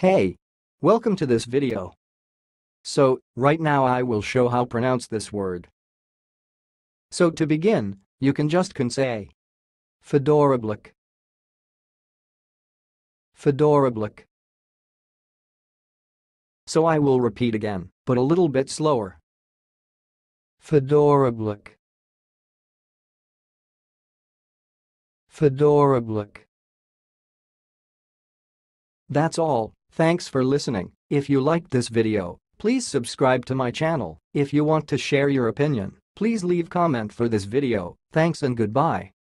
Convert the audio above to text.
Hey! Welcome to this video. So, right now I will show how pronounce this word. So to begin, you can say Fedorabloke. Fedorabloke. So I will repeat again, but a little bit slower. Fedorabloke. Fedorabloke. That's all. Thanks for listening. If you liked this video, please subscribe to my channel. If you want to share your opinion, please leave comment for this video. Thanks and goodbye.